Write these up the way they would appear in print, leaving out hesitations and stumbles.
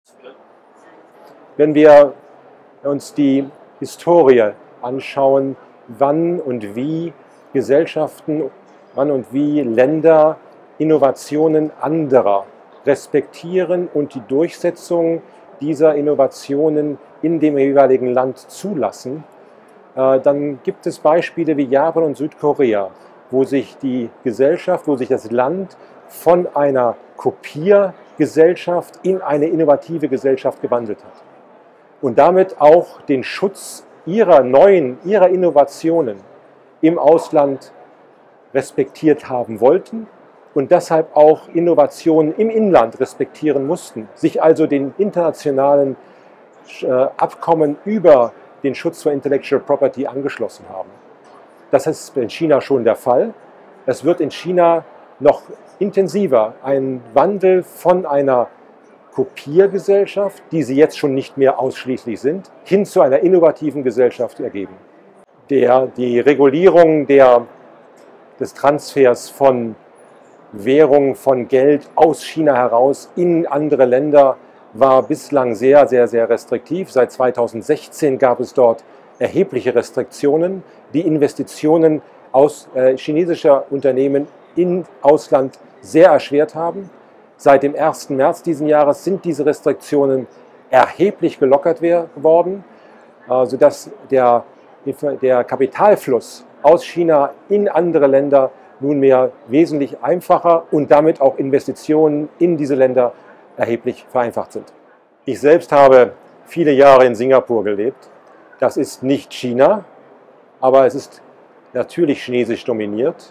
Wenn wir uns die Historie anschauen, wann und wie Gesellschaften, wann und wie Länder Innovationen anderer respektieren und die Durchsetzung dieser Innovationen in dem jeweiligen Land zulassen, dann gibt es Beispiele wie Japan und Südkorea, wo sich die Gesellschaft, wo sich das Land von einer Kopiergesellschaft in eine innovative Gesellschaft gewandelt hat und damit auch den Schutz ihrer Innovationen im Ausland respektiert haben wollten und deshalb auch Innovationen im Inland respektieren mussten, sich also den internationalen Abkommen über den Schutz für Intellectual Property angeschlossen haben. Das ist in China schon der Fall. Es wird in China noch intensiver einen Wandel von einer Kopiergesellschaft, die sie jetzt schon nicht mehr ausschließlich sind, hin zu einer innovativen Gesellschaft ergeben. Die Regulierung des Transfers von Währung, von Geld aus China heraus in andere Länder war bislang sehr, sehr, sehr restriktiv. Seit 2016 gab es dort erhebliche Restriktionen, die Investitionen chinesischer Unternehmen im Ausland sehr erschwert haben. Seit dem 1. März diesen Jahres sind diese Restriktionen erheblich gelockert worden, sodass der Kapitalfluss aus China in andere Länder nunmehr wesentlich einfacher und damit auch Investitionen in diese Länder erheblich vereinfacht sind. Ich selbst habe viele Jahre in Singapur gelebt. Das ist nicht China, aber es ist natürlich chinesisch dominiert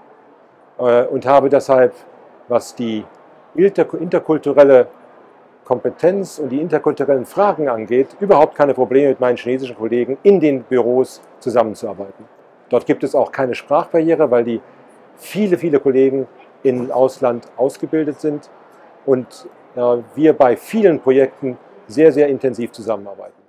und habe deshalb, was die interkulturelle Kompetenz und die interkulturellen Fragen angeht, überhaupt keine Probleme mit meinen chinesischen Kollegen in den Büros zusammenzuarbeiten. Dort gibt es auch keine Sprachbarriere, weil die viele Kollegen im Ausland ausgebildet sind und wir bei vielen Projekten sehr, sehr intensiv zusammenarbeiten.